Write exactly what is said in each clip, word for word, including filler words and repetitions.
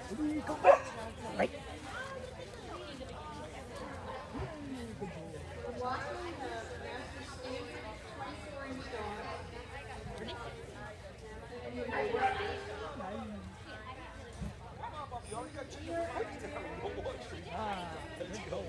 Go back. Right. Ah, there you go.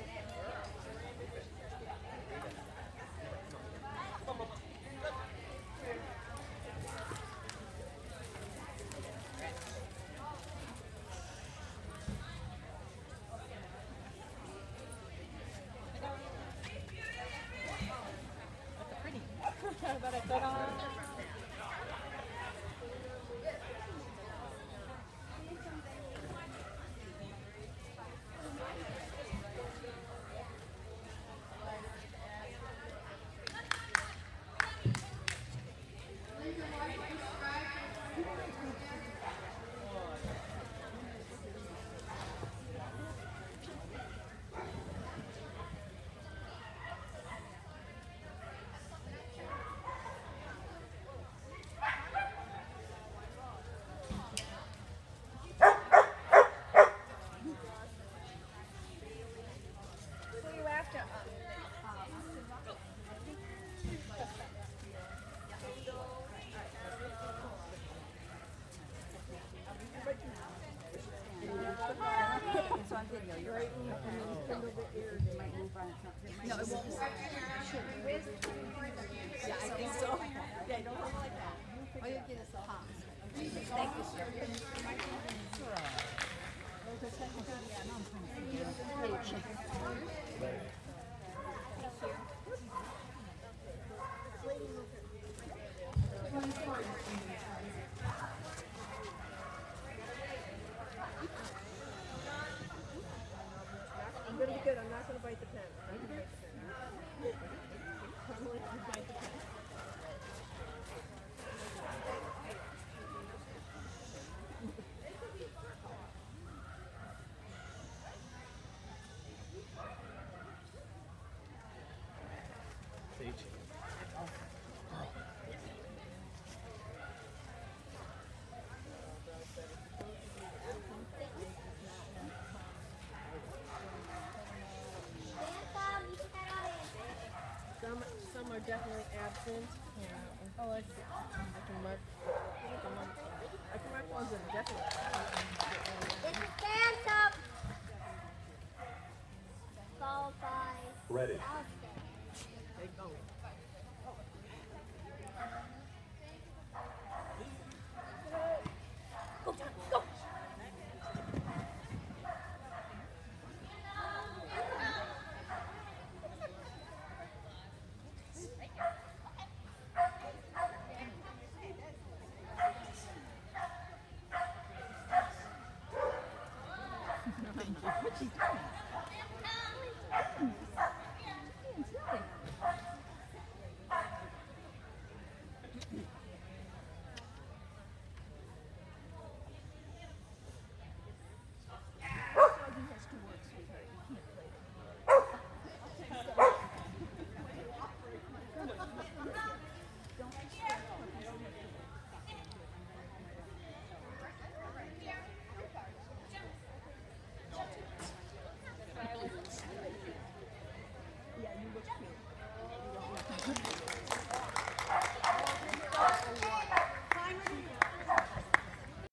I'm gonna be good. I'm not gonna bite the pen. I'm not gonna bite the pen. I'm gonna let you bite the pen. Sage. Some, some are definitely absent. Yeah. Oh, I see. I can mark. I can mark, I can mark ones that are definitely absent. Stand up. Followed by. Ready. They go. Go, go. Thank you.